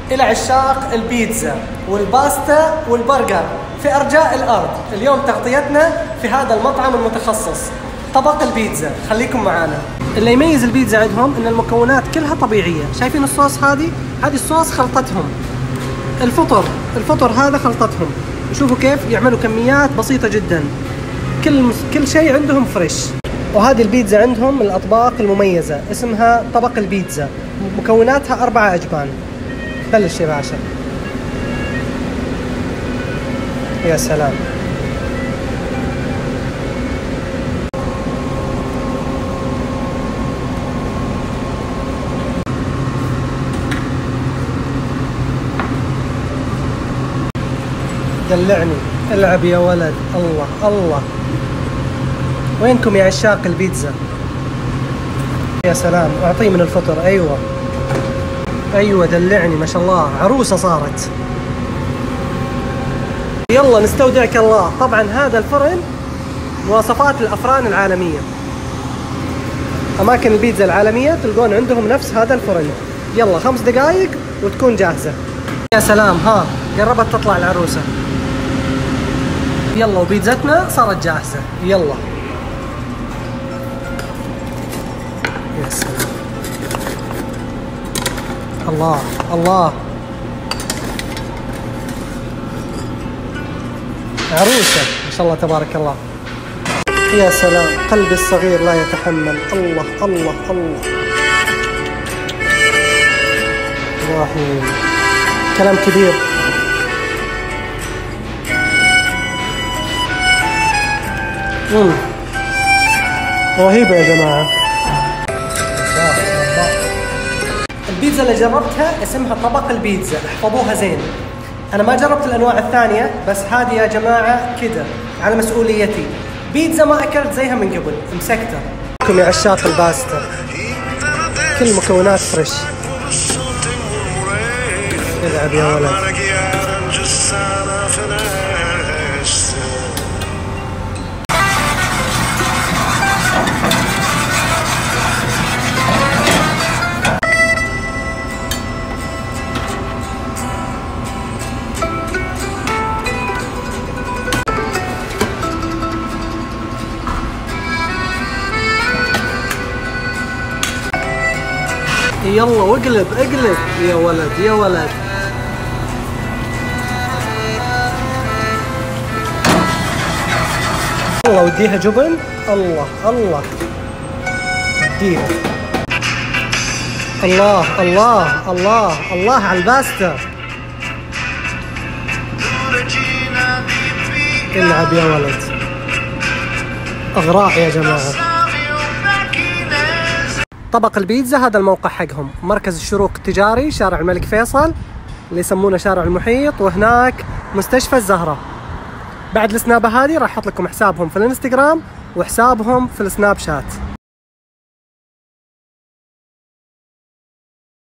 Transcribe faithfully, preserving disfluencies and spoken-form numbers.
إلى عشاق البيتزا والباستا والبرجر في أرجاء الأرض، اليوم تغطيتنا في هذا المطعم المتخصص طبق البيتزا. خليكم معانا. اللي يميز البيتزا عندهم إن المكونات كلها طبيعية. شايفين الصوص هذه؟ هذه الصوص خلطتهم. الفطر الفطر هذا خلطتهم. شوفوا كيف يعملوا كميات بسيطة جدا. كل كل شيء عندهم فريش. وهذه البيتزا عندهم من الأطباق المميزة، اسمها طبق البيتزا، مكوناتها أربعة أجبان. بلش يا باشا. يا سلام. دلعني. العب يا ولد. الله الله. وينكم يا عشاق البيتزا؟ يا سلام. اعطيه من الفطر. ايوه ايوه دلعني. ما شاء الله عروسه صارت. يلا نستودعك الله. طبعا هذا الفرن مواصفات الافران العالميه، اماكن البيتزا العالميه تلقون عندهم نفس هذا الفرن. يلا خمس دقائق وتكون جاهزه. يا سلام. ها قربت تطلع العروسه. يلا وبيتزتنا صارت جاهزه. يلا. يا سلام. الله الله. عروسة ما شاء الله تبارك الله. يا سلام. قلبي الصغير لا يتحمل. الله الله الله. واحد. كلام كبير. امم رهيبة يا جماعة. البيتزا اللي جربتها اسمها طبق البيتزا، احفظوها زين. انا ما جربت الانواع الثانيه، بس هذه يا جماعه كده على مسؤوليتي. بيتزا ما اكلت زيها من قبل، مسكته. لكم يا عشاق الباستا، كل مكونات فريش. العب يا ولد. يلا واقلب اقلب يا ولد يا ولد. الله وديها جبن. الله الله. وديها. الله الله الله الله على الباستا. العب يا ولد. اغراء يا جماعة. طبق البيتزا هذا الموقع حقهم، مركز الشروق التجاري، شارع الملك فيصل اللي يسمونه شارع المحيط، وهناك مستشفى الزهرة. بعد السنابة هذه راح احط لكم حسابهم في الانستغرام وحسابهم في السناب شات.